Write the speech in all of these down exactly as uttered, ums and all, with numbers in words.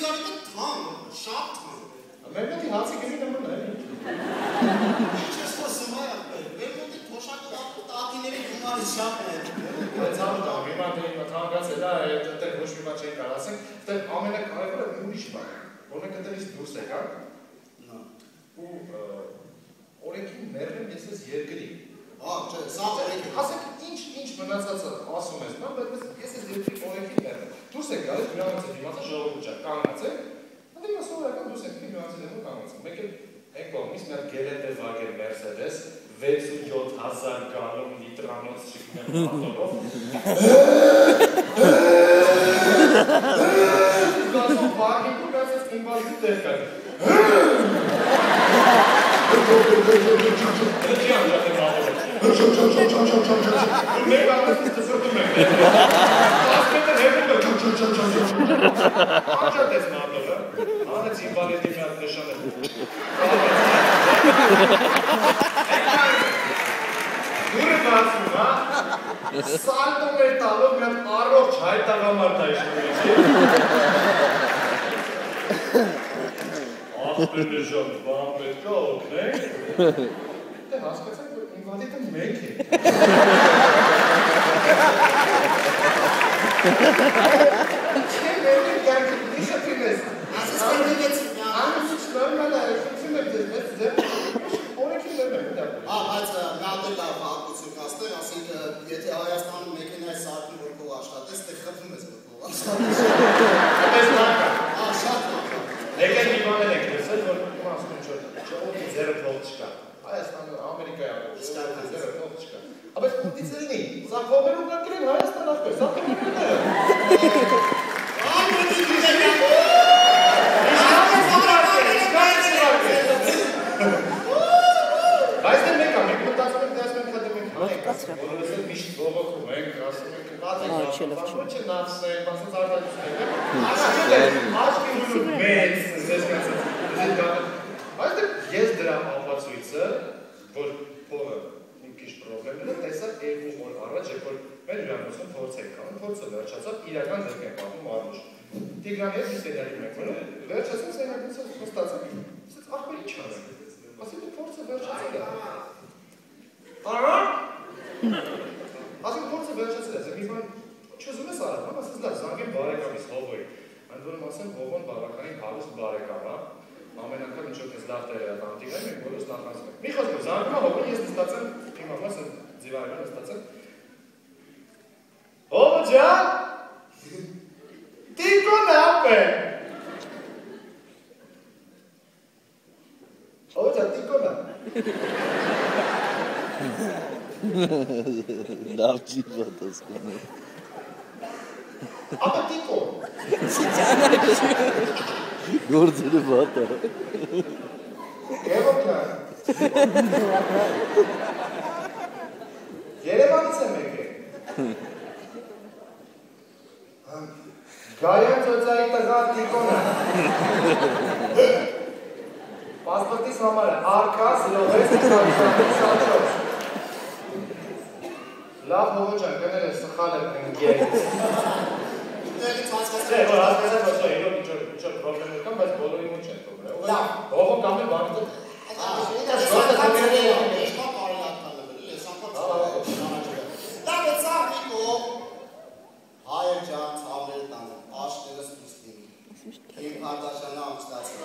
Իրավիկը թանկ, շատ թանկ։ Մեր մոտի հացի գնի նման է։ Ինչ ես խոսում այ ապեր, մեր մոտի թոշակը տատիների գումարը շատ է։ Բայց ամտա, հիմա թանկաց է դա, այդտեղ ոչ մի բան չեն կարող ասենք, այդտեղ ամենակարևորը ուրիշ բան է, որոնք այդտեղից դուրս եկան ու օրենքին մերժեն ես ես երկրի։ Հա, չէ, սա օրենքի։ Ասենք ինչ մնացածը ասում ես, բայց ես ես երկրի օրենքին մերժեմ։ Դուրս եք գալիս գյուղացի դիմացը ժողովուրդ չա, կանգնած է, դե հիմա սովորական դուրս եք գյուղացի դեպքում կանգնած է։ Մեկ էլ այն կողմից մեր գերեթե վագեր Mercedes վեցույոթ հազար գալոն լիտրանոց չգնեմ մոտորով։ Գասում վագին ու գասես ինվալիդ տեղ կար։ Չի անջատ եմ աղորով։ Մեկ աղորով ծծրդում եմ։ Ասպետը հերում եմ։ Անջատ ես մատորը։ Անեց ինվալիդի մի հատ նշան է։ Դուրը բացում, հա, սալտում էր տալով մի հատ առողջ հայտաղամարդ այշնում է, չի։ Աղբերն է ժան, բան պետք է օգնենք։ Դե հասկացանք, որ ինվալիդը մեկ է։ Չէ, մեր են կյանքը, դիշը պիմես։ Ասես կրնիվեց։ Անուսուց նորմալ է, շություն եմ ձեզ, մեծ ձեր, օրենքին նորմ եմ, դա։ Հա, բայց շատ է լավ հատկություն կաստեր, ասենք, եթե Հայաստանում մեքենայի սարքին որ կող աշխատես, դե խփում ես որ կող աշխատես։ Այդպես լավ կա։ Հա, շատ լավ կա։ Եկել մի բան ենք տեսել, որ իմ ասում չոր, չողոքի ձերը փող չկա։ Հայաստանը, Ամերիկայի ապով, ձերը փող չկա։ Աբես պուտից էլնի, սա փողերում կակրեն Հայաստան ախպեր, սա կնիկները։ Ան մտիկները։ Բայց դե մեկ է, մենք մտածում ենք դες մենք հատում ենք հանենք, որովհետև միշտ բողոքում ենք, ասում ենք, բաց ենք, ոչ է նավսեն, բացած արտադրություն ենք, աչքի հույնում մեծ, ձեզ կացած, բայց դե ես դրա ապացույցը, որ փողը մի քիչ պրոբլեմներ է, տեսա երկու օր առաջ, երբ որ մեր հյուրանոցում փորձ ենք կանում, փորձը վերջացավ, իրական ձեռք ենք ապում առուշ։ Տիգրանի հետ սենյակում ենք մնում, վերջացում սենյակից հստացանք, ասեց ախպեր ինչ անենք, ասի դու փորձը վերջացել է։ Ահա։ Ասի փորձը վերջացել է, մի բան չուզում ես արավ, ասես դա զանգեմ բարեկամիս Հովոյի, ընդ որում ասեմ Հովոն բավականին հարուստ բարեկամ է, ամեն անգամ ինչ-որ քեզ լավ տեղ է տանտիկային, մենք բոլորս նախանցում ենք։ Մի խոսքով զանգում է Հովոն, ես նստած եմ, իմ ամաս ձիվարական նստած եմ։ Հովո ջան, տիկոն ապ է։ Հովո ջան, տիկոն է։ Լավ չի պատաս կոնել։ Ապա տիկոն։ Գործերը բատա։ Եվոքյան։ Երևանից եմ եկել։ Գայան ծոցայի տղա տիկոնը։ Պասպորտիս համար է, արկա, սլովես, սալչոց։ Լավ հովո ջան, կներ է սխալ եմ ընգել։ Տեղից հասկացել։ Չէ, որ հասկացել, որ սա իրոք ինչ-որ պրոբլեմներ կան, բայց բոլորի մոտ չեն պրոբլեմ։ Լավ։ Հովո կամ է բանը Հայեր ջան, ցավեր տանը, աշտերս պիստինի, իմ Արդաշյանը ամստացել։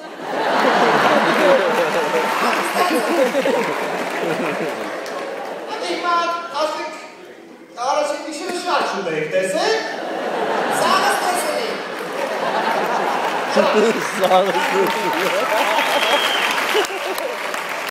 Հիմա, ասենք, առաջին միշերը շատ շուտ էիք տեսեք։ Սաղս տեսել էիք։ Սաղս տեսել էիք։